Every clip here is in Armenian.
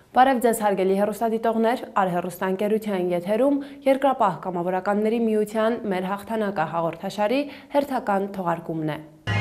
Բարև ձեզ հարգելի հեռուստադիտողներ, Արհեռուստաընկերության եթերում Երկրապահ կամավորականների միության մեր հաղթանակը հաղորդաշարի հերթական թողարկումն է։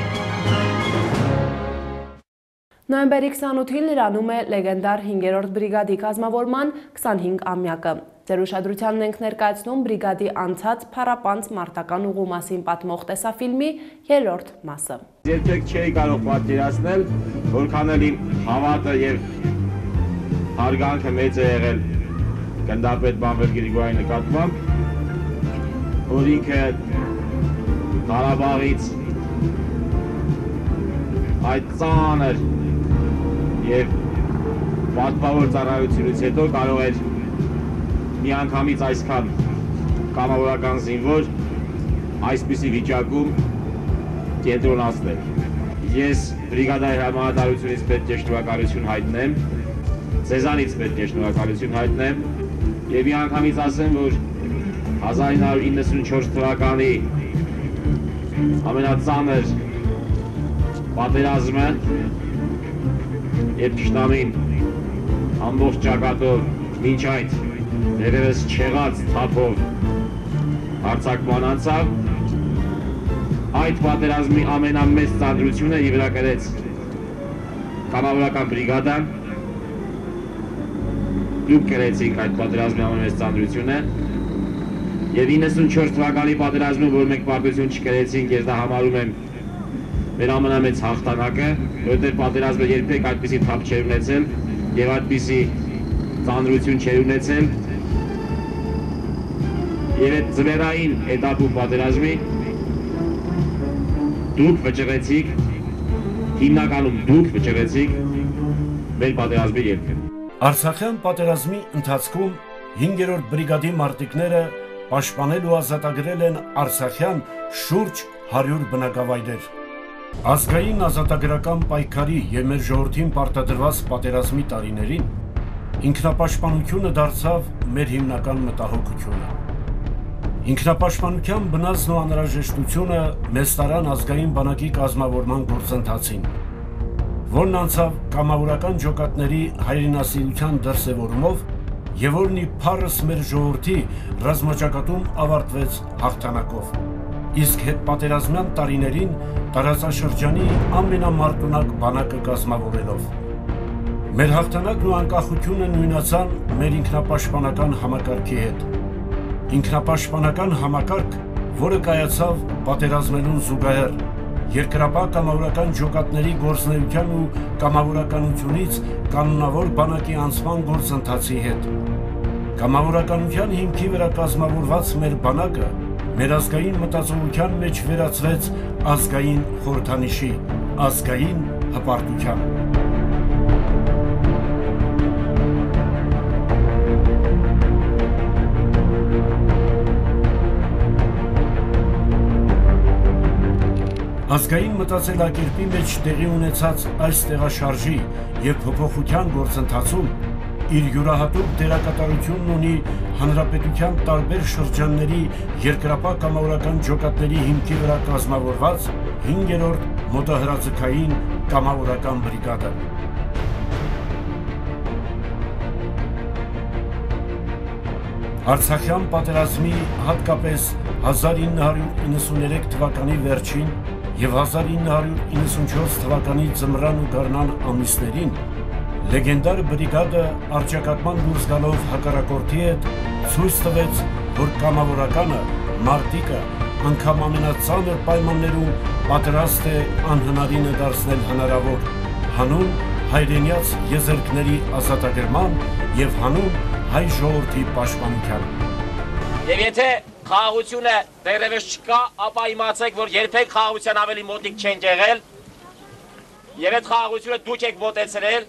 Նոյեմբերի 28-ին լրանում է լեգենդար 5-րդ բրիգադի կազմավորման 25-ամյակը։ Ձեր ուշադրությանն ենք ներկայացնում բրիգադի անցած փառապանծ մարտական ուղու մասին պատմող տեսաֆիլմի 3-րդ մասը։ Երբեք չէի կարող պատկերացնել, որքան էլ իմ հավատը եւ հարգանքը մեծ է եղել գնդապետ Բամբեր Գրիգորյանի նկատմամբ, որ ինքը Ղարաբաղից այդ ծանր եւ պատվավոր ծառայությունից հետո կարող էր միանգամից այսքան կամավորական զինվոր այսպիսի վիճակում կենտրոնացնել։ Ես բրիգադայի հրամանատարությունից պետք է շնորհակալություն հայտնեմ, Ձեզանից պետք է շնորհակալություն հայտնեմ եւ միանգամից ասեմ, որ 1994 թվականի ամենածանր պատերազմը, երբ թշնամին ամբողջ ճակատով մինչ այդ դերևս չեղած թափով հարձակման անցավ, այդ պատերազմի ամենամեծ ծանրությունը ի վրա կրեց կամավորական բրիգադան, դուք կրեցիք այդ պատերազմի ամենամեծ ծանրությունը եւ 94 թվականի պատերազմում, որ մենք պարտություն չկրեցինք, ես դա համարում եմ մեր ամենամեծ հաղթանակը, որտեղ պատերազմը երբեք այդպիսի թափ չէր ունեցել եւ այդպիսի ծանրություն չէր ունեցել եւ այդ ձմեռային էտապում պատերազմի դուք վճռեցիք, հիմնականում դուք վճռեցիք մեր պատերազմի ելքը։ Արցախյան պատերազմի ընթացքում 5-րդ բրիգադի մարտիկները պաշտպանել ու ազատագրել են Արցախյան շուրջ 100 բնակավայրեր։ Ազգային ազատագրական պայքարի եւ մեր ժողովրդին պարտադրված պատերազմի տարիներին ինքնապաշտպանությունը դարձավ մեր հիմնական մտահոգությունը։ Ինքնապաշտպանության բնազդն ու անհրաժեշտությունը մեզ տարան ազգային բանակի կազմավորման գործընթացին, որն անցավ կամավորական ջոկատների հայրենասիրության դրսևորումով եւ որն ի փառս մեր ժողովրդի ռազմաճակատում ավարտվեց հաղթանակով։ Իսկ հետպատերազմյան տարիներին տարածաշրջանի ամենամարտունակ բանակը կազմավորելով։ Մեր հաղթանակն ու անկախությունը նույնացան մեր ինքնապաշտպանական համակարգի հետ։ Ինքնապաշտպանական համակարգ, որը կայացավ պատերազմելուն զուգահեռ երկրապահ կամավորական ջոկատների գործունեության ու կամավորականությունից կանոնավոր բանակի անցման գործընթացի հետ։ Կամավորականության հիմքի վրա կազմավորված մեր բանակը մեր ազգային մտածողության մեջ վերածվեց ազգային խորհրդանիշի, ազգային հպարտության։ Ազգային մտածելակերպի մեջ տեղի ունեցած այս տեղաշարժի եւ փոփոխության գործընթացում իր յուրահատուկ դերակատարությունն ունի հանրապետության տարբեր շրջանների երկրապահ կամավորական ջոկատների հիմքի վրա կազմավորված 5-րդ մոտահրաձգային կամավորական բրիգադը։ Արցախյան պատերազմի հատկապես 1993 թվականի վերջին եւ 1994 թվականի ձմռան ու գարնան ամիսներին լեգենդար բրիգադը առճակատման դուրս գալով հակառակորդի հետ ցույց տվեց, որ կամավորականը, մարտիկը անգամ ամենածանր պայմաններում պատրաստ է անհնարինը դարձնել հնարավոր, հանուն հայրենյաց եզերքների ազատագրման եւ հանուն հայ ժողովրդի պաշտպանության։ Եվ եթե խաղաղությունը դեռևս չկա, ապա իմացեք, որ երբեք խաղաղության ավելի մոտիկ չեն եղել եւ այդ խաղաղությունը դուք եք մոտեցրել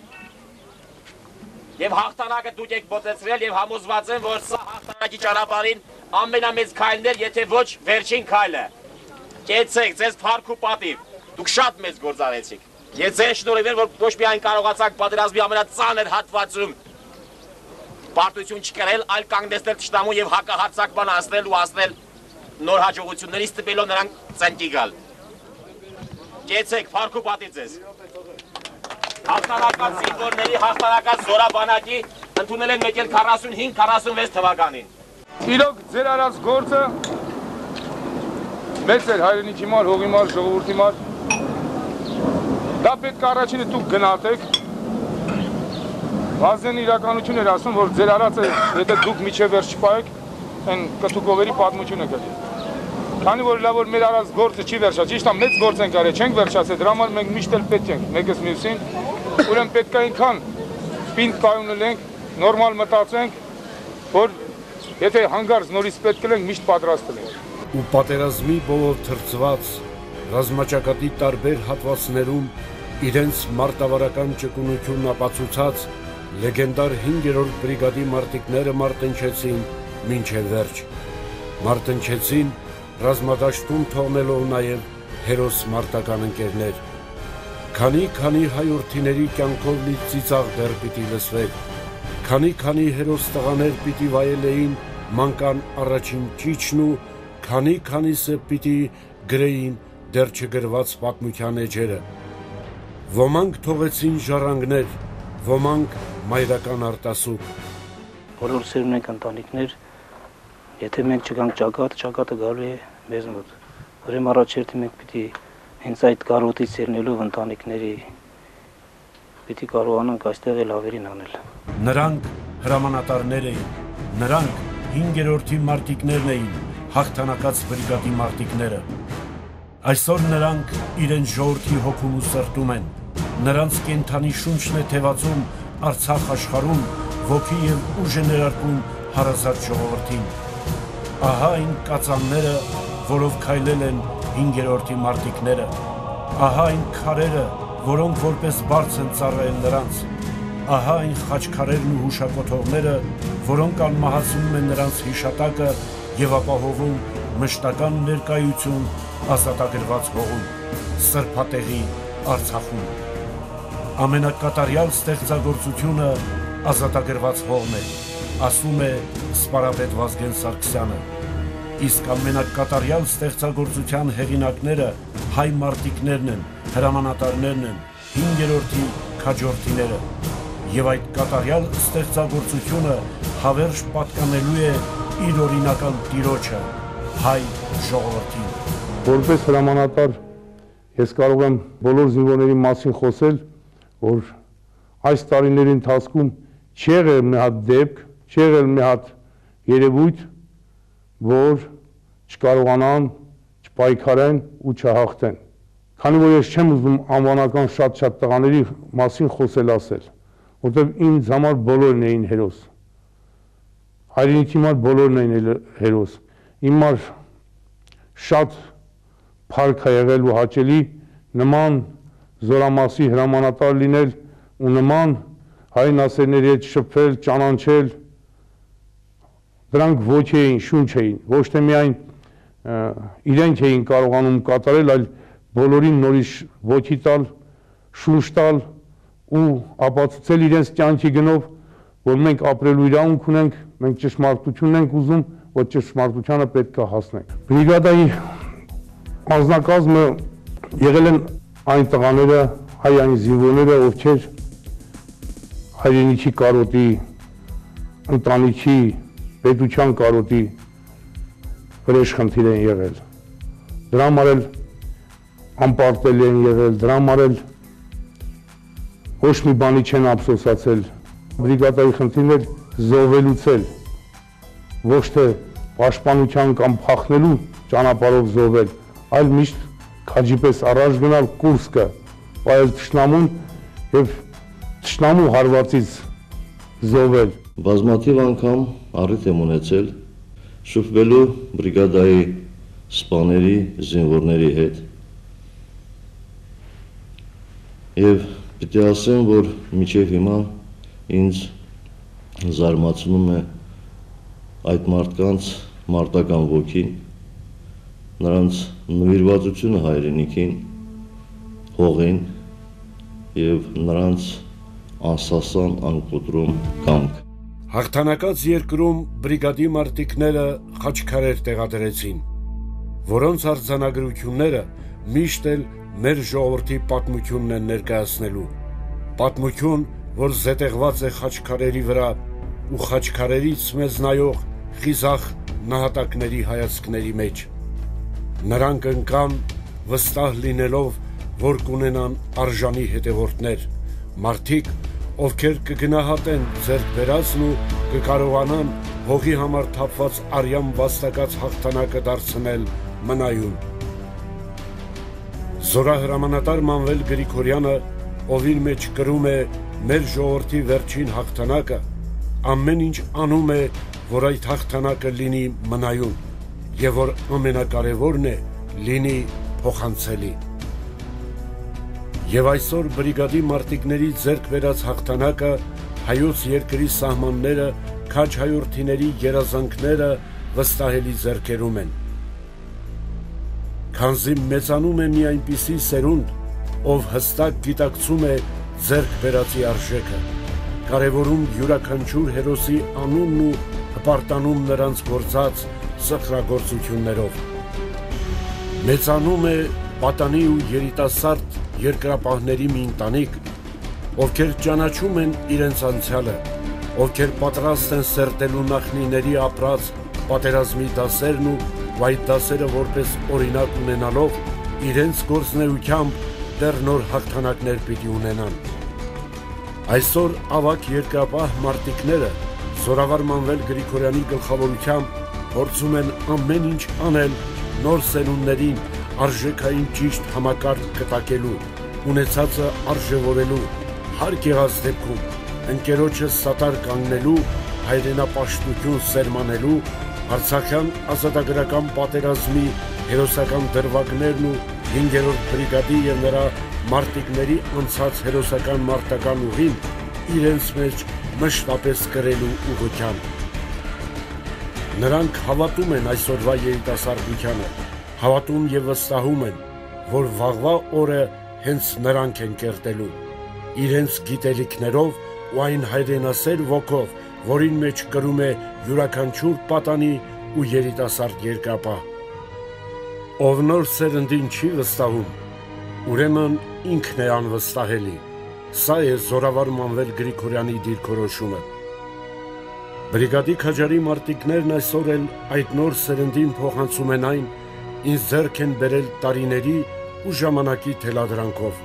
եւ հաղթանակը դուք եք մոտեցրել եւ համոզված եմ, որ սա հաղթանակի ճանապարհին ամենամեծ քայլն էր, եթե ոչ վերջին քայլը։ Կեցեք, ձեզ փառք ու պատիվ, դուք շատ մեծ գործ արեցիք։ Ես ձեզ շնորհիվ եմ, որ ոչ միայն կարողացաք պատերազմի ամենածանր հատվածում պարտություն չկրել, այլ կանգնեցնել թշնամու եւ հակահարձակման անցնել ու անցնել նոր հաջողություններից տպելով նրանք ծնկի գալ։ Կեցեք, փառք ու պատիվ ձեզ։ հաղթանակած զինվորների հաղթանակած զորաբանակի ընդունել են մեկ էլ 45-46 թվականին։ Իրոք ձեր արած գործը մեծ էր հայրենիքի մար, հողի մար, ժողովրդի մար։ Դա պետք է առաջինը դուք գնահատեք։ Վազեն իրականություն էր ասում, որ ձեր արածը, եթե դուք միջև վերջ չպայեք, այն կթուկովերի պատմությունը կլի։ Քանի որ լավ որ մեր արած գործը չի վերջացել, ճիշտ է, մեծ գործ ենք արել, չենք վերջացել, դրա համար մենք միշտ էլ պետք ենք մեկս մյուսին, ուրեմն պետք է այնքան պինդ կայուն լինենք, նորմալ մտածենք, որ եթե հանգարց նորից պետք ենք, միշտ պատրաստ լինենք։ Ու պատերազմի բոլոր թրծված ռազմաճակատի տարբեր հատվածներում իրենց մարտավարական ճկունությունն ապացուցած լեգենդար 5-րդ բրիգադի մարտիկները մարտնչեցին մինչև վերջ։ Մարտնչեցին ռազմադաշտում թողնելով նաև հերոս մարտական ընկերներ։ Քանի հայորդիների կյանքով լի ծիծաղ դեռ պիտի լսվեր, քանի հերոս տղաներ պիտի վայելեին մանկան առաջին ճիչն ու քանիսը պիտի գրեին դեռ չգրված պատմության էջերը։ Ոմանք թողեցին ժառանգներ, ոմանք մայրական արտասուք։ Բոլոր սերուն ենք ընտանիքներ, եթե մենք չգանք ճակատ, ճակատը գալու է մեզ մոտ։ Ուրեմն առաջերտի մենք պիտի հենց այդ կարոտից սերնելով ընտանիքների պիտի կարողանանք այստեղ էլ ավերին անել։ Նրանք հրամանատարներ էին, նրանք 5-րդի մարտիկներն էին, հաղթանակած բրիգադի մարտիկները։ Այսօր նրանք իրենց ժողովրդի հոգում ու սրտում են, նրանց կենդանի շունչն է թևածում Արցախ աշխարհում, ոգի և ուժ է ներարկում հարազատ ժողովրդին։ Ահա այն կածանները, որով քայլել են 5-րդի մարտիկները, ահա այն քարերը, որոնք որպես բարձ են ծառայել նրանց, ահա այն խաչքարերն ու հուշակոթողները, որոնք անմահացնում են նրանց հիշատակը և ապահովում մշտական ներկայություն ազատագրված հողում, սրբատեղի Արցախում։ Ամենակատարյալ ստեղծագործությունը ազատագրված հողն է, ասում է սպարապետ Վազգեն Սարգսյանը, իսկ ամենակատարյալ ստեղծագործության հեղինակները հայ մարտիկներն են, հրամանատարներն են, 5-րդի քաջորդիները, և այդ կատարյալ ստեղծագործությունը հավերժ պատկանելու է իր օրինական տիրոջը, հայ ժողովրդին։ Որպես հրամանատար ես կարող եմ բոլոր զինվորների մասին խոսել, որ այս տարիների ընթացքում չի եղել մի հատ դեպք, չի եղել մի հատ երևույթ, որ չկարողանան, չպայքարեն ու չհաղթեն։ Քանի որ ես չեմ ուզում անվանական շատ տղաների մասին խոսել ասել, որտեղ ինձ համար բոլորն էին հերոս։ Հայրենիքի համար բոլորն էին հերոս։ Իմ համար շատ փառք է եղել ու հաճելի նման զորամասի հրամանատար լինել ու նման հայ նասերների հետ շփվել, ճանաչել։ Դրանք ոգի էին, շունչ էին, ոչ թե միայն իրենք էին կարողանում կատարել, այլ բոլորին նորից ոգի տալ, շունչ տալ ու ապացուցել իրենց կյանքի գնով, որ մենք ապրելու իրավունք ունենք, մենք ճշմարտությունն ենք ուզում, որ ճշմարտությանը պետք է հասնենք։ Բրիգադայի անձնակազմը եղել են այն տղաները, հայ այն զինվորները, ովքեր հայրենիքի կարոտի, ընտանիքի, պետության կարոտի վրեժ խնդիր են եղել։ Դրա համար էլ անպարտել են եղել, դրա համար էլ ոչ մի բանի չեն ափսոսացել։ Բրիգադայի խնդիրն էր զոհվելուց, ոչ թե պաշտպանության կամ փախնելու ճանապարհով զոհվել, այլ միշտ քաջի պես առաջ գնալ կուրսկը, պայել թշնամուն եւ թշնամու հարվածից զոհվել։ Բազմաթիվ անգամ առիթ եմ ունեցել շփվելու բրիգադայի սպաների, զինվորների հետ եւ պիտի ասեմ, որ մինչև հիմա ինձ զարմացնում է այդ մարդկանց մարտական ոգին, նրանց նվիրվածությունը հայրենիքին, հողին եւ նրանց անսասան անկոտրում կամք։ Հաղթանակած երկրում բրիգադի մարտիկները խաչքարեր տեղադրեցին, որոնց արձանագրությունները միշտ էլ մեր ժողովրդի պատմությունն են ներկայացնելու, պատմություն, որ զետեղված է խաչքարերի վրա ու խաչքարերից մեզ նայող խիզախ նահատակների հայացքների մեջ։ Նրանք ընկան վստահ լինելով, որ կունենան արժանի հետևորդներ, մարդիկ, ովքեր կգնահատեն ձեռք բերածն ու կկարողանան հողի համար թափված արյան վաստակած հաղթանակը դարձնել մնայուն։ Զորահրամանատար Մանվել Գրիգորյանը, ով իր մեջ կրում է մեր ժողովրդի վերջին հաղթանակը, ամեն ինչ անում է, որ այդ հաղթանակը լինի մնայուն, եւ որ ամենակարևորն է, լինի փոխանցելի։ Եվ այսօր բրիգադի մարտիկների ձեռք բերած հաղթանակը հայոց երկրի սահմանները քաչ հայորդիների երազանքները վստահելի ձեռքերում են։ Քանզի մեծանում է մի այնպիսի սերունդ, ով հստակ գիտակցում է ձեռք բերածի արժեքը, կարևորում յուրաքանչյուր հերոսի անունն ու հպարտանում նրանց գործած սխրագործություններով։ Մեծանում է պատանի ու երիտասարդ երկրապահների մի ընտանիք, ովքեր ճանաչում են իրենց անցյալը, ովքեր պատրաստ են սերտելու նախնիների ապրած պատերազմի դասերն ու այդ դասերը որպես օրինակ ունենալով իրենց գործնեությամբ դեռ նոր հաղթանակներ պիտի ունենան։ Այսօր ավագ երկրապահ մարտիկները Զորավար Մանվել Գրիգորյանի գլխավորությամբ փորձում են ամեն ինչ անել նոր սերունդներին արժեքային ճիշտ համակարգ կտակելու, ունեցածը արժևորելու, հարկ եղած դեպքում ընկերոջը սատար կանգնելու, հայրենապաշտություն սերմանելու, Արցախյան ազատագրական պատերազմի հերոսական դրվագներն ու 5-րդ բրիգադի եւ նրա մարտիկների անցած հերոսական մարտական ուղին իրենց մեջ մշտապես կրելու ուղղությամբ։ Նրանք հավատում են այսօրվա երիտասարդությանը, հավատում եւ վստահում են, որ վաղվա օրը հենց նրանք են կերտելու, իրենց գիտելիքներով ու այն հայրենասեր ոգով, որին մեջ կրում է յուրաքանչյուր պատանի ու երիտասարդ երկրապահ։ Ով նոր սերնդին չի վստահում, ուրեմն ինքն է անվստահելի։ Սա է Զորավար Մանվել Գրիգորյանի դիրքորոշումը։ Բրիգադի քաջարի մարտիկներն այսօր էլ այդ նոր սերնդին փոխանցում են այն, ինձ ձեռք են բերել տարիների ու ժամանակի թելադրանքով։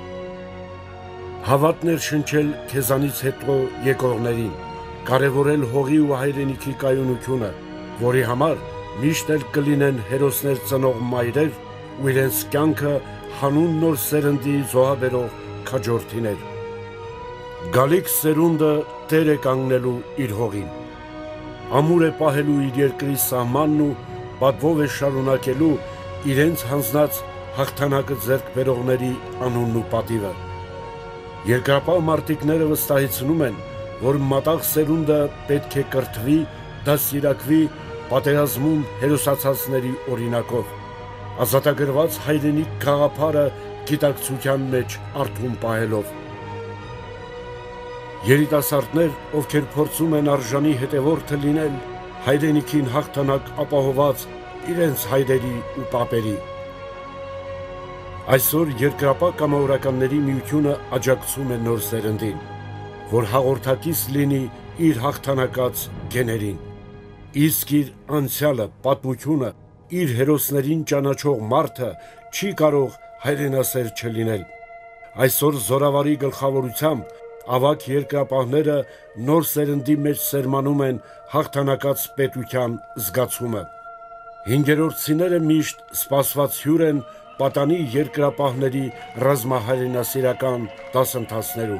Հավատներ շնչել քեզանից հետո եկողներին, կարևորել հողի ու հայրենիքի կայունությունը, որի համար միշտ էլ կլինեն հերոսներ ծնող մայրեր ու իրենց կյանքը հանուն նոր սերնդի զոհաբերող քաջորդիներ։ Գալիք սերունդը տեր է կանգնելու իր հողին, ամուր է պահելու իր երկրի սահմանն ու պատվով է շարունակելու իրենց հանձնած հաղթանակը ձեռք բերողների անունն ու պատիվը։ Երկրապահ մարտիկները վստահեցնում են, որ մատաղ սերունդը պետք է կրթվի, դաստիարակվի պատերազմում հերոսացածների օրինակով, ազատագրված հայրենիք գաղափարը գիտակցության մեջ արթուն պահելով։ Երիտասարդներ, ովքեր փորձում են արժանի հետևորդը լինել, հայրենիքին հաղթանակ ապահոված իրենց հայրերի ու պապերի։ Այսօր երկրապահ կամավորականների միությունը աջակցում է նոր սերնդին, որ հաղորդակից լինի իր հաղթանակած գեներին, իսկ իր անցյալը, պատմությունը, իր հերոսներին ճանաչող մարդը չի կարող հայրենասեր չլինել։ Այսօր Զորավարի գլխավորությամբ ավագ երկրապահները նոր սերնդի մեջ սերմանում են հաղթանակած պետության զգացումը։ 5-րդցիները միշտ սպասված հյուր են պատանի երկրապահների ռազմահայրենասիրական դասընթացներում։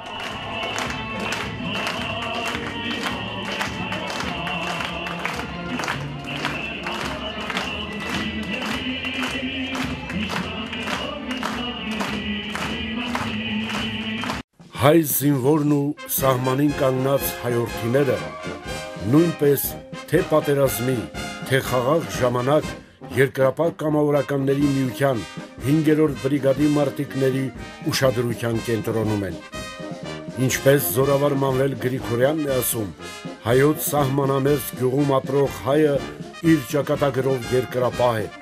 Հայ զինվորն ու սահմանին կանգնած հայորդիները նույնպես թե պատերազմի, թե խաղաղ ժամանակ երկրապահ կամավորականների միության 5-րդ բրիգադի մարտիկների ուշադրության կենտրոնում են։ Ինչպես Զորավար Մանվել Գրիգորյանն է ասում, հայոց սահմանամերձ գյուղում ապրող հայը իր ճակատագրով երկրապահ է,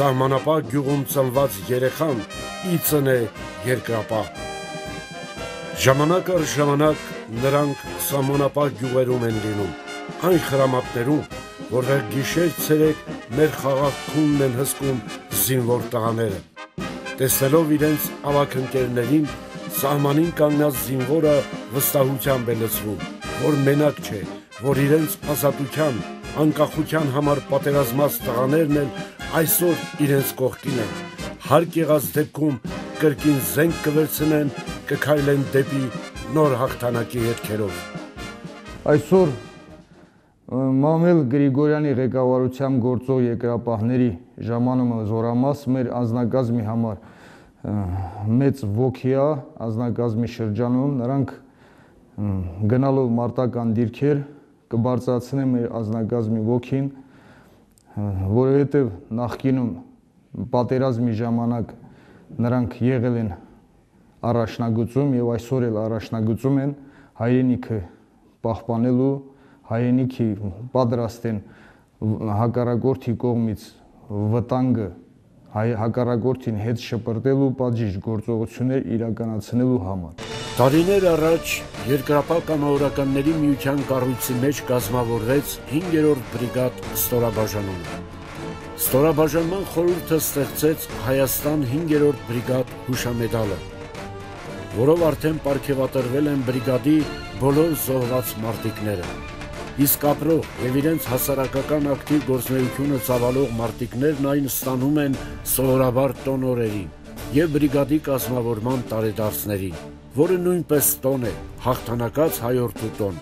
սահմանապահ գյուղում ծնված երեխան ի ծն է երկրապահ։ Ժամանակ առ ժամանակ նրանք սահմանապահ գյուղերում են լինում, այն խրամատներում, որտեղ գիշեր-ցերեկ մեր խաղաղ քունն են հսկում զինվոր տղաները։ Տեսնելով իրենց ավագ ընկերներին, սահմանին կանգնած զինվորը վստահությամբ է լցվում, որ մենակ չէ, որ իրենց ազատության, անկախության համար պատերազմած տղաներն էլ այսօր իրենց կողքին են, հարկ եղած դեպքում կրկին զենք կվերցնեն, կքայլեն դեպի նոր հաղթանակի հետքերով։ Այսօր Մամել Գրիգորյանի ղեկավարությամբ գործող երկրապահների ժամանումը զորամաս մեր անձնակազմի համար մեծ ոգի է, անձնակազմի շրջանում նրանք գնալով մարտական դիրքեր կբարձրացնեն մեր անձնակազմի ոգին, որովհետև նախկինում պատերազմի ժամանակ նրանք եղել են առաջնագծում եւ այսօր էլ առաջնագծում են հայրենիքը պահպանելու, հայրենիքի պատրաստ են հակառակորդի կողմից վտանգը հակառակորդին հետ շպրտելու պատժիչ գործողություններ իրականացնելու համար։ Տարիներ առաջ Երկրապահ կամավորականների միության կառույցի մեջ կազմավորվեց 5-րդ բրիգադ ստորաբաժանումը։ Ստորաբաժանման խորհուրդը ստեղծեց Հայաստան 5-րդ բրիգադ հուշամեդալը, որով արդեն պարգևատրվել են բրիգադի բոլոր զոհված մարտիկները։ Իսկ ապրող եւ իրենց հասարակական ակտիվ գործունեությունը ծավալող մարտիկներն այն ստանում են սովորաբար տոնորերին եւ բրիգադի կազմավորման տարեդարձներին, որը նույնպես տոն է, հաղթանակած հայորդու տոն։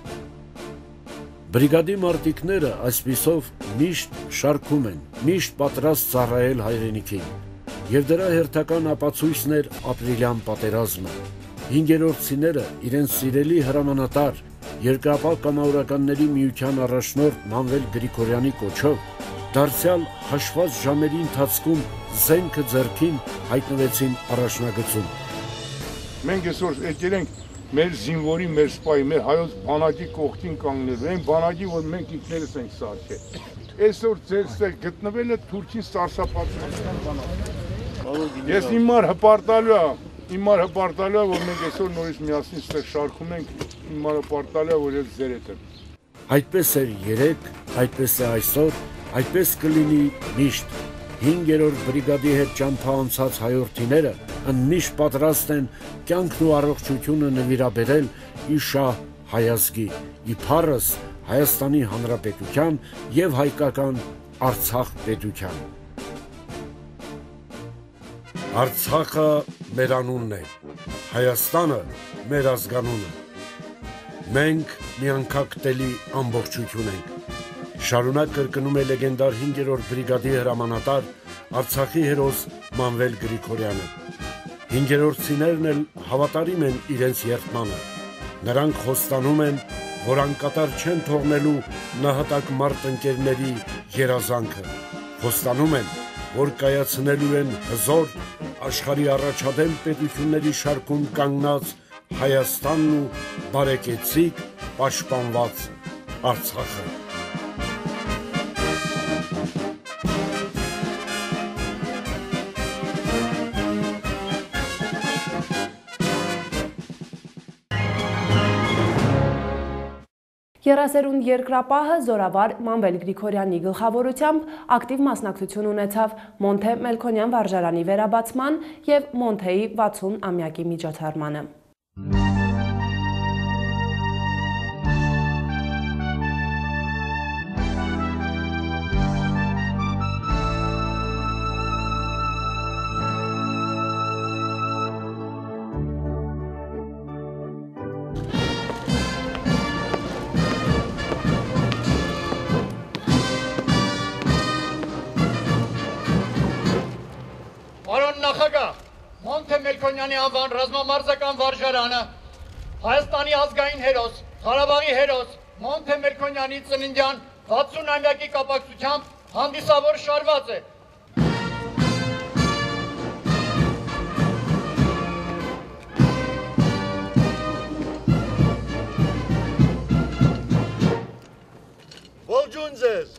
Բրիգադի մարտիկները այսպիսով միշտ շարքում են, միշտ պատրաստ ծառայել հայրենիքին, եւ դրա հերթական ապացույցն էր ապրիլյան պատերազմը։ 5-րդցիները իրենց սիրելի հրամանատար Երկրապահ կամավորականների միության առաջնորդ Մանվել Գրիգորյանի կոչով դարձյալ հաշված ժամերի ընթացքում զենքը ձեռքին հայտնվեցին առաջնագծում։ Մենք այսօր եկել ենք մեր զինվորի, մեր սպայի, մեր հայոց բանակի կողքին կանգնել, այն բանակի, որ մենք ինքներս ենք սարքել։ Այսօր ձեր ստեղ գտնվելը թուրքին սարսափացնական բանակ։ Ես Հիմար հպարտալու է, որ մենք այսօր նորից միասին ստեղ շարքում ենք, հիմար հպարտալու է, որ ես ձեր հետ եմ։ Այդպես էր երեկ, այդպես է այսօր, այդպես կլինի միշտ։ 5-րդ բրիգադի հետ ճամփա անցած հայորդիները ընդմիշտ պատրաստ են կյանքն ու առողջությունը նվիրաբերել իշահ հայազգի, իբարս Հայաստանի Հանրապետության եւ հայկական Արցախ պետության։ Արցախը մեր անունն է, Հայաստանը մեր ազգանունը։ Մենք միանգակտելի ամբողջություն ենք։ Շարունակ կրկնում է լեգենդար 5-րդ բրիգադի հրամանատար Արցախի հերոս Մանվել Գրիգորյանը։ 5-րդցիներն էլ հավատարիմ են իրենց երդմանը։ Նրանք խոստանում են, որ անկատար չեն թողնելու նահատակ մարտնկերների երազանքը։ Խոստանում են, որ կայացնելու են հզոր աշխարհի առաջադեմ պետությունների շարքում կանգնած Հայաստանն ու բարեկեցիկ պաշտպանված Արցախը։ Երասերուն երկրապահը զորավար Մանվել Գրիգորյանի գլխավորությամբ ակտիվ մասնակցություն ունեցավ Մոնթե Մելքոնյան վարժարանի վերաբացման եւ Մոնթեի 60-ամյակի միջոցառմանը։ Մոնթե Մելքոնյանի անվան ռազմամարզական վարժարանը Հայաստանի ազգային հերոս, Ղարաբաղի հերոս Մոնթե Մելքոնյանի ծննդյան 60-ամյակի կապակցությամբ հանդիսավոր շարված է։ Ողջույն ձեզ։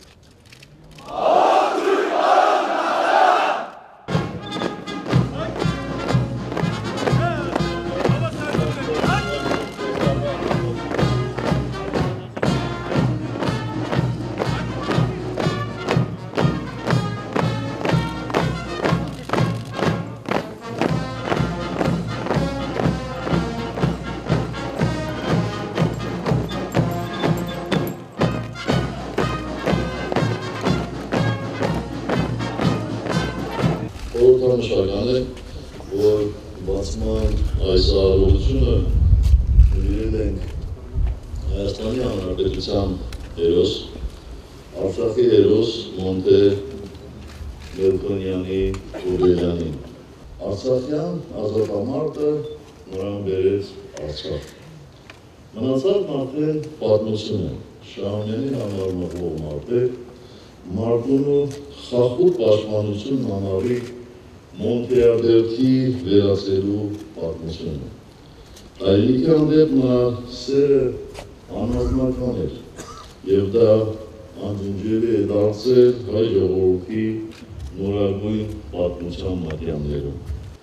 մշտական է, որ բացման այս արարողությունը նվիրել ենք Հայաստանի Հանրապետության հերոս, Արցախի հերոս Մոնտե Մելքոնյանի Գուրգենյանին։ Արցախյան ազատամարտը նրան բերեց Արցախ։ Մնացած մարդեր պատմություն են, Շահումյանի համար մղվող մարդեր, Մարտունու խախուր պաշտպանություն համարի Մոնտեադերքի վերացելու պատմությունը։ Հայրենիքի հանդեպ նրա սերը անհազմական էր, և դա անջնջելի է դարձել հայ ժողովրդի նորագույն պատմության մատյաններում։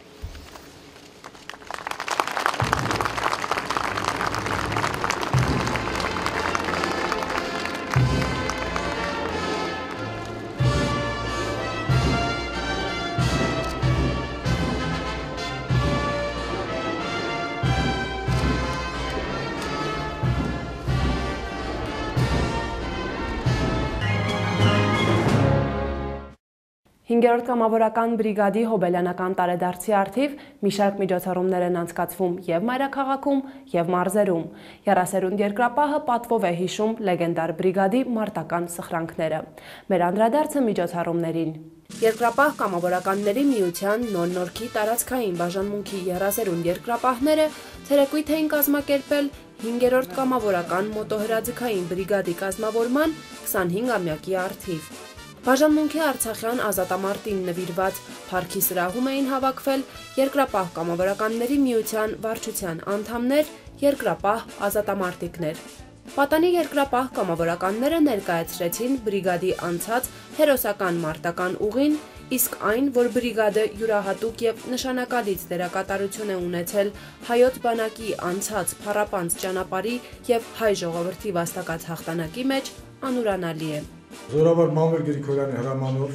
Հինգերորդ կամավորական բրիգադի հոբելյանական տարեդարձի արդիվ մի շարք միջոցառումներ են անցկացվում և մայրաքաղաքում, և մարզերում։ Եռասերունդ երկրապահը պատվով է հիշում լեգենդար բրիգադի մարտական սխրանքները։ Մեր անդրադարձը միջոցառումներին։ Երկրապահ կամավորականների միության նոր-նորքի տարածքային բաժանմունքի եռասերունդ երկրապահները ցերեկույթ էին կազմակերպել 5-րդ կամավորական մոտոհրաձգային բրիգադի կազմավորման 25-ամյակի արդիվ։ Բաժանմունքի Արցախյան ազատամարտին նվիրված փառքի սրահում էին հավաքվել երկրապահ կամավորականների միության վարչության անդամներ, երկրապահ ազատամարտիկներ։ Պատանի երկրապահ կամավորականները ներկայացրեցին բրիգադի անցած հերոսական մարտական ուղին, իսկ այն, որ բրիգադը յուրահատուկ և նշանակալից դերակատարություն է ունեցել հայոց բանակի անցած փառապանծ ճանապարհի և հայ ժողովրդի վաստակած հաղթանակի մեջ, անուրանալի է։ Զորավար Մամուլ Գրիգորյանի հրամանով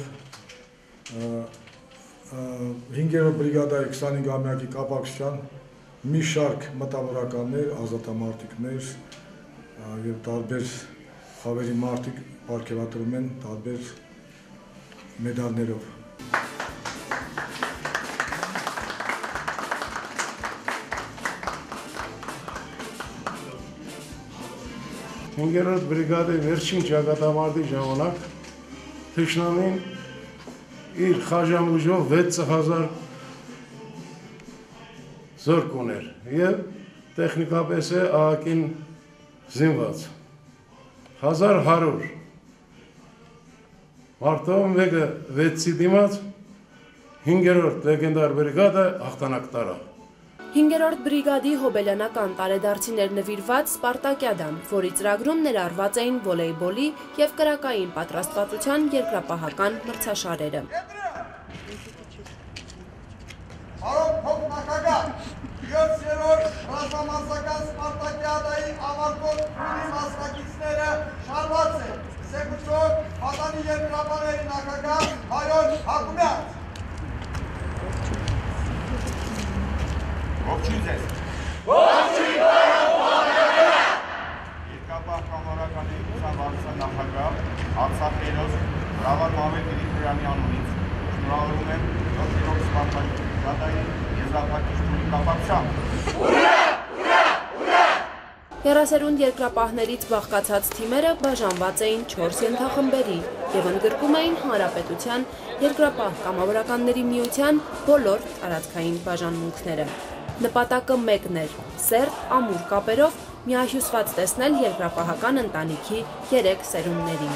5-րդ բրիգադայի 25-ամյակի կապակցությամբ մի շարք մտավորականներ, ազատամարտիկներ և տարբեր խավերի մարդիկ պարգևատրում են տարբեր մեդալներով։ 5-րդ բրիգադի վերջին ճակատամարտի ժամանակ թշնամին իր խաժամուժով 6000 զորք ուներ և տեխնիկապես է ահագին զինված 1100 մարդով մեկը 6-ի դիմաց 5-րդ լեգենդար բրիգադը հաղթանակ տարավ։ 5-րդ բրիգադի հոբելյանական տարեդարձիներ նվիրված Սպարտակիադան, որի ծրագրում ներառված էին վոլեյբոլի և կրակային պատրաստվածության երկրապահական մրցաշարերը։ Պարոն փոխնախագահ, 7-րդ ռազմամասնական Սպարտակիադայի ավարտող թիմի մասնակիցները շարված են։ Սեկուցով Պատանի երկրապահների նախագահ Վայոց Հակոբյան։ Ողջույն ձեզ։ Ողջույն բարոյ։ Երկրապահ կամավորականի վարչության նախագահ Արցախի հերոս Զորավար Մամուլ Գրիգորյանի անունից շնորհավորում եմ 7-րդ Սպարտակիադայի եզրափակիչների կապակցությամբ։ Ուրա! Ուրա! Ուրա! Եռասերունդ երկրապահներից բաղկացած թիմերը բաժանված էին 4 ենթախմբերի և ընդգրկում էին Հանրապետության երկրապահ կամավորականների միության բոլոր տարածքային բաժանմունքները։ Նպատակը մեկն էր՝ սերտ, ամուր կապերով միահյուսված տեսնել երկրապահական ընտանիքի 3 սերունդներին։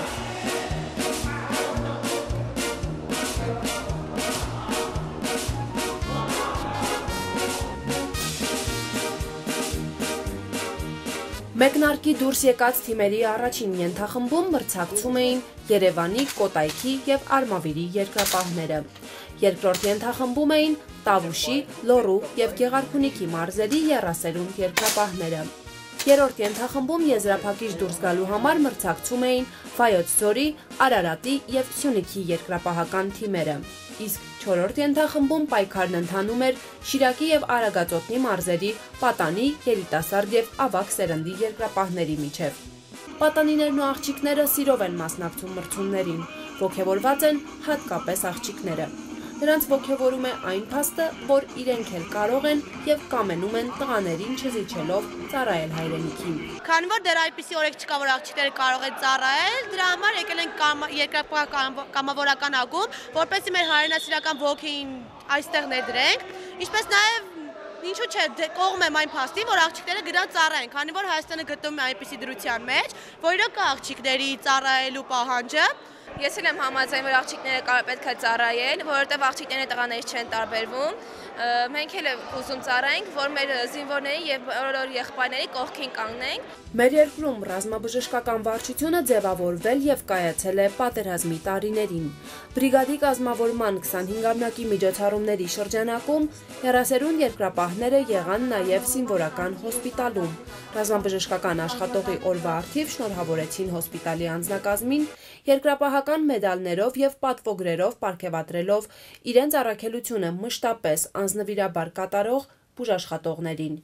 Մեկնարկի դուրս եկած թիմերի առաջին ենթախմբում մրցակցում էին Երևանի, Կոտայքի և Արմավիրի երկրապահները։ Երկրորդ ենթախմբում էին Տավուշի, Լոռու և Գեղարքունիքի մարզերի եռասերունդ երկրապահները։ Երրորդ ենթախմբում եզրափակիչ դուրս գալու համար մրցակցում էին Վայոց ձորի, Արարատի և Սյունիքի երկրապահական թիմերը։ Իսկ չորրորդ ենթախմբում պայքարն ընթանում էր Շիրակի և Արագածոտնի մարզերի Պատանի, երիտասարդ և ավագ սերնդի երկրապահների միջև։ Պատանիներն ու աղջիկները սիրով են մասնակցում մրցումներին, ոգևորված են հատկապես աղջիկները։ նրանց ոգևորում է այն փաստը, որ իրենք էլ կարող են եւ կամենում են տղաներին չզիջելով ծառայել հայրենիքին։ Քանի որ դեռ այդպիսի օրենք չկա, որ աղջիկները կարող են ծառայել, դրա համար եկել են երկրապահական կամավորական ակումբ, որպեսզի մեր հայրենասիրական ոգին այստեղ ներդրենք, ինչպես նաեւ ինչու՞ չէ կողմ եմ այն փաստին, որ աղջիկները գնան ծառայեն, քանի որ Հայաստանը գտնվում է այնպիսի դրության մեջ, որ իրոք կա աղջիկների ծառայելու պահանջը։ Ես էլ եմ համաձայն, որ աղջիկները պետք է ծառայեն, որովհետև աղջիկները տղաներից չեն տարբերվում։ Մենք էլ ուզում ծառայենք, որ մեր զինվորների եւ բոլոր եղբայրների կողքին կանգնենք։ Մեր երկրում ռազմաբժշկական վարչությունը ձևավորվել եւ կայացել է պատերազմի տարիներին։ Բրիգադի կազմավորման 25-ամյակի միջոցառումների շրջանակում հեռասերուն երկրապահները եղան նաեւ զինվորական հոսպիտալում։ Ռազմաբժշկական աշխատողի օրվա առթիվ շնորհավորեցին հոսպիտալի անձնակազմին երկրապահական մեդալներով եւ պատվոգրերով պարգևատրելով իրենց առաքելությունը մշտապես անձնվիրաբար կատարող բուժաշխատողներին։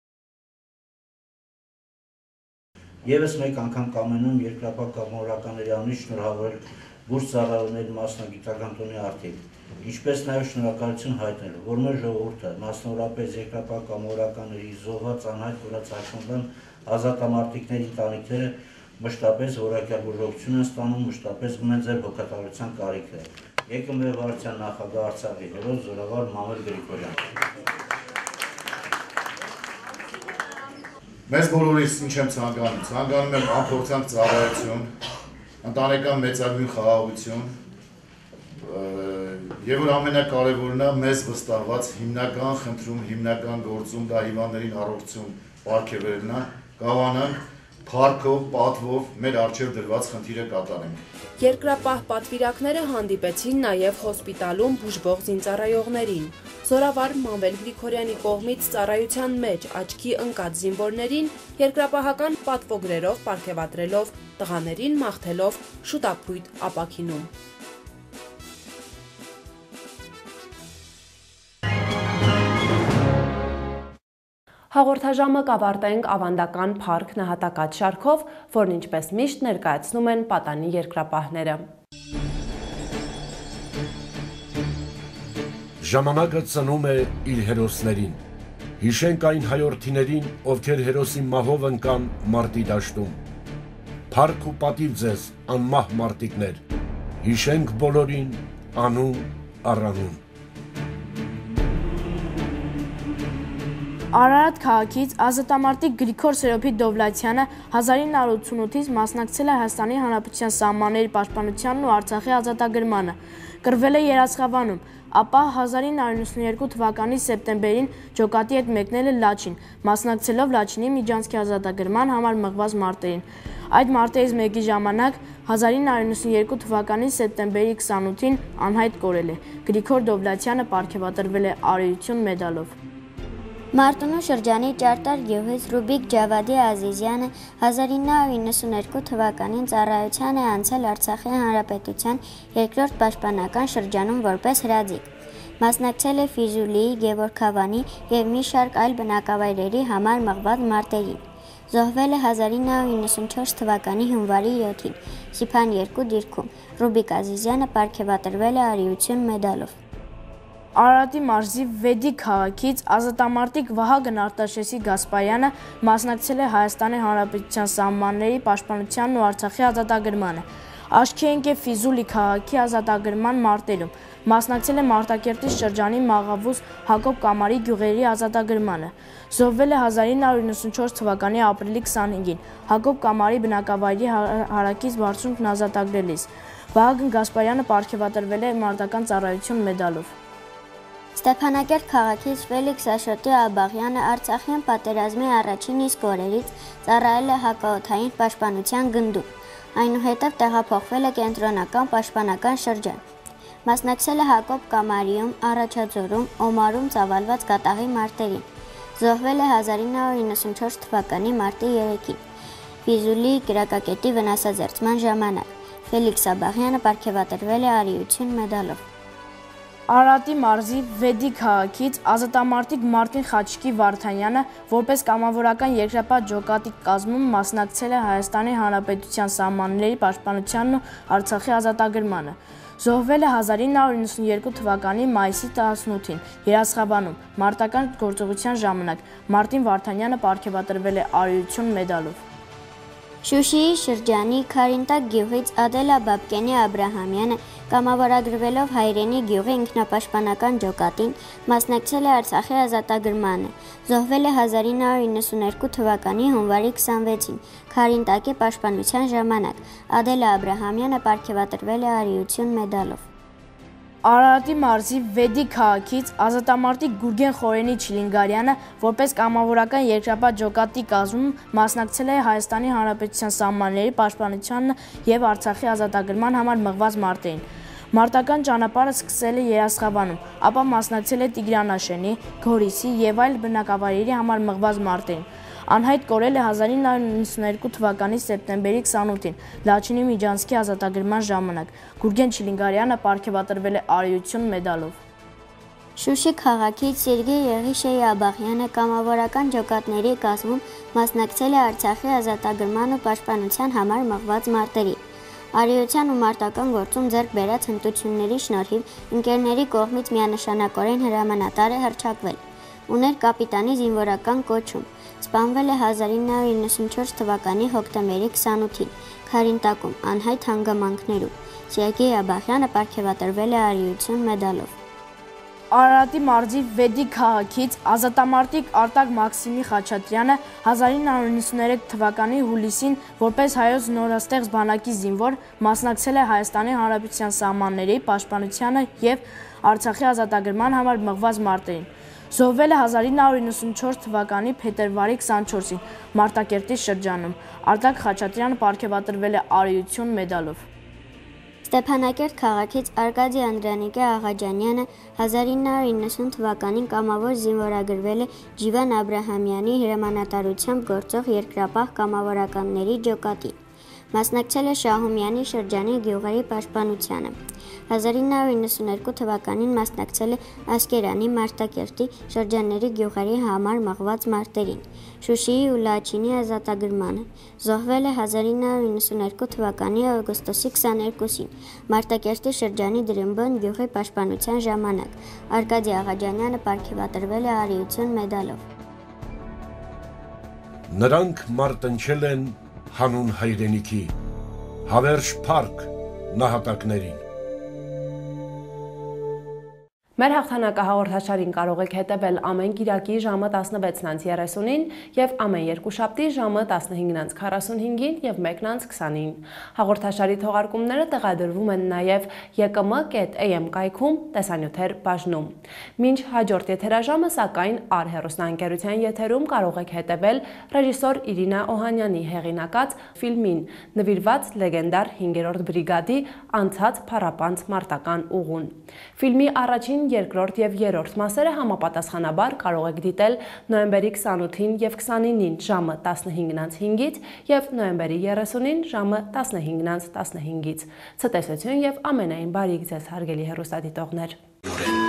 Եվս մեկ անգամ կամենում երկրապահ կամավորականների անունից շնորհավորել բուրս ծառայողների մասնագիտական տոնի առթիվ, ինչպես նաև շնորհակալություն հայտնել, որ մեր ժողովուրդը, մասնավորապես երկրապահ կամավորականների զոհված անհայտ կորած Հայաստան ազատամարտիկների ընտանիքները մշտապես որակյալ բուժօգնություն են ստանում, մշտապես գնեն ձեր հոգատարության կարիքը։ ԵԿՄ վարչության նախագահ Արցախի հերոս զորավար Մամել Գրիգորյան։ Մեզ բոլորիս ինչ եմ ցանկանում եմ ամփոփանք ծառայություն, ընտանեկան մեծագույն խաղաղություն, եւ որ ամենակարևորն է մեզ վստահված հիմնական խնդրում, հիմնական գործում դա հիվանդներին առողջություն պարգևելն է, կարողանանք փառքով, պատվով մեր առջև դրված խնդիրը կատարենք։ Երկրապահ պատվիրակները հանդիպեցին նաև հոսպիտալում բուժվող զինծառայողներին։ Զորավար Մանվել Գրիգորյանի կողմից ծառայության մեջ աչքի ընկած զինվորներին երկրապահական պատվոգրերով պարգևատրելով, տղաներին մաղթելով շուտապույտ ապաքինում։ Հաղորդաժամը կավարտենք ավանդական փառք նահատակած շարքով, որն ինչպես միշտ ներկայացնում են պատանի երկրապահները։ Ժամանակը ծնում է իր հերոսներին։ Հիշենք այն հայորդիներին, ովքեր հերոսի մահով ընկան մարտի դաշտում։ Փառք ու պատիվ ձեզ, անմահ մարտիկներ։ Հիշենք բոլորին անուն առանուն։ Արարատ քաղաքից ազատամարտիկ Գրիգոր Սերոբի Դովլաթյանը 1988-ից մասնակցել է Հայաստանի Հանրապետության սահմանների պաշտպանությանն ու Արցախի ազատագրմանը, կռվել է Երասխավանում, ապա 1992 թվականի սեպտեմբերին ջոկատի հետ մեկնել է Լաչին, մասնակցելով Լաչինի միջանցքի ազատագրման համար մղված մարտերին։ Այդ մարտերից մեկի ժամանակ 1992 թվականի սեպտեմբերի 28-ին անհայտ կորել է։ Գրիգոր Դովլաթյանը պարգևատրվել է Արիություն մեդալով։ Մարտունու շրջանի ճարտար գյուղից Ռուբիկ Ջավադի Ազիզյանը 1992 թվականին ծառայության է անցել Արցախի Հանրապետության երկրորդ պաշտպանական շրջանում որպես հրաձիգ։ Մասնակցել է Ֆիզուլիի, Գևորգավանի և մի շարք այլ բնակավայրերի համար մղված մարտերին։ Զոհվել է 1994 թվականի հունվարի 7-ին Սիփան 2 դիրքում։ Ռուբիկ Ազիզյանը պարգևատրվել է Արիություն մեդալով։ Արարատի մարզի Վեդի քաղաքից ազատամարտիկ Վահագն Արտաշեսի Գասպարյանը մասնակցել է Հայաստանի Հանրապետության սահմանների պաշտպանությանն ու Արցախի ազատագրմանը։ Աչքի ընկավ Ֆիզուլի քաղաքի ազատագրման մարտերում։ Մասնակցել է Մարտակերտի շրջանի Մաղավուս Հակոբ Կամարի գյուղերի ազատագրմանը։ Զոհվել է 1994 թվականի ապրիլի 25-ին Հակոբ Կամարի բնակավայրի հարակից բարձունքն ազատագրելիս։ Վահագն Գասպարյանը պարգևատրվել է մարտական ծառայություն մեդալով։ Ստեփանակերտ քաղաքից Ֆելիքս Աշոտի Աբաղյանը Արցախյան պատերազմի առաջին իսկ օրերից ծառայել է հակաօդային պաշտպանության գնդում, այնուհետև տեղափոխվել է կենտրոնական պաշտպանական շրջան։ Մասնակցել է Հակոբ Կամարիում, Առաջաձորում, Օմարում ծավալված կատաղի մարտերին։ Զոհվել է 1994 թվականի մարտի 3-ին Ֆիզուլի կրակակետի վնասազերծման ժամանակ։ Ֆելիքս Աբաղյանը պարգևատրվել է Արիություն մեդալով։ Արարատի մարզի Վեդի քաղաքից ազատամարտիկ Մարտին Խաչիկի Վարդանյանը որպես կամավորական երկրապահ ջոկատի կազմում մասնակցել է Հայաստանի Հանրապետության սահմանների պաշտպանությանն ու Արցախի ազատագրմանը։ Զոհվել է 1992 թվականի մայիսի 18-ին Երասխավանում մարտական գործողության ժամանակ։ Մարտին Վարդանյանը պարգևատրվել է արիություն մեդալով։ Շուշիի շրջանի Քարինտակ գյուղից Ադելա Բաբկենի Աբրահամյանը կամավորագրվելով հայրենի գյուղի ինքնապաշտպանական ջոկատին մասնակցել է Արցախի ազատագրմանը։ Զոհվել է 1992 թվականի հունվարի 26-ին Քարինտակի պաշտպանության ժամանակ։ Ադելա Աբրահամյանը պարգևատրվել է արիություն մեդալով։ Արարատի մարզի Վեդի քաղաքից ազատամարտիկ Գուրգեն Խորենի Չիլինգարյանը որպես կամավորական երկրապահ ջոկատի կազմում մասնակցել է Հայաստանի Հանրապետության սահմանների պաշտպանության եւ Արցախի ազատագրման համար մղված մարտերին։ Մարտական ճանապարհը սկսել է Երասխավանում, ապա մասնակցել է Տիգրանաշենի, Գորիսի եւ այլ բնակավայրերի համար մղված մարտերին։ Անհայտ կորել է 1992 թվականի սեպտեմբերի 28-ին Լաչինի Միջանցքի ազատագրման ժամանակ։ Գուրգեն Չիլինգարյանը պարգևատրվել է արիություն մեդալով։ Շուշի քաղաքից Սերգեյ Եղիշեի Աբաղյանը կամավորական ջոկատների կազմում մասնակցել է Արցախի ազատագրման ու պաշտպանության համար մղված մարտերի։ Արիության ու մարտական գործում ձեռք բերած հմտությունների շնորհիվ ընկերների կողմից միանշանակորեն հրամանատար է հռչակվել։ Ուներ կապիտանի զինվորական կոչում։ Սպանվել է 1994 թվականի հոկտեմբերի 28-ին Քարինտակում անհայտ հանգամանքներում։ Սերգեյ Աբաղյանը պարգևատրվել է արիություն մեդալով։ Արարատի մարզի Վեդի քաղաքից ազատամարտիկ Արտակ Մաքսիմի Խաչատրյանը 1993 թվականի հուլիսին որպես հայոց նորաստեղծ բանակի զինվոր մասնակցել է Հայաստանի Հանրապետության սահմանների պաշտպանությանը եւ Արցախի ազատագրման համար մղված մարտերին։ Զոհվել է 1994 թվականի փետրվարի 24-ին Մարտակերտի շրջանում։ Արտակ Խաչատրյանը պարգևատրվել է արիություն մեդալով։ Ստեփանակերտ քաղաքից Արկադի Անդրանիկե Աղաջանյանը 1990 թվականին կամավոր զինվորագրվել է Ջիվան Աբրահամյանի հրամանատարությամբ գործող երկրապահ կամավորականների ջոկատին։ Մասնակցել է Շահումյանի շրջանի գյուղերի պաշտպանությանը։ 1992 թվականին մասնակցել է Ասկերանի Մարտակերտի շրջանների գյուղերի համար մղված մարտերին, Շուշիի ու Լաչինի ազատագրմանը։ Զոհվել է 1992 թվականի օգոստոսի 22-ին Մարտակերտի շրջանի Դրիմբոն գյուղի պաշտպանության ժամանակ։ Արկադի Աղաջանյանը պարգևատրվել է արիություն մեդալով։ Նրանք մարտնչել են հանուն հայրենիքի, հավերժ փառք նահատակներին։ Մեր հաղթանակահաղորդաշարին կարող եք հետևել ամեն կիրակի ժամը 16:30-ին եւ ամեն երկուշաբթի ժամը 15:45-ին եւ 1:20-ին։ Հաղորդաշարի թողարկումները տեղադրվում են նաեւ ykm.am կայքում տեսանյութեր բաժնում։ Մինչ հաջորդ եթերաժամը, սակայն առհեռուստաընկերության եթերում կարող եք հետևել ռեժիսոր Իրինա Օհանյանի հեղինակած ֆիլմին նվիրված լեգենդար 5-րդ բրիգադի անցած փառապանծ մարտական ուղուն։ Ֆիլմի առաջին, երկրորդ եւ երրորդ մասերը համապատասխանաբար կարող եք դիտել նոյեմբերի 28-ին եւ 29-ին ժամը 15:05-ից եւ նոյեմբերի 30-ին ժամը 15:15-ից։ Ցտեսություն եւ ամենայն բարիք ձեզ հարգելի հեռուստադիտողներ։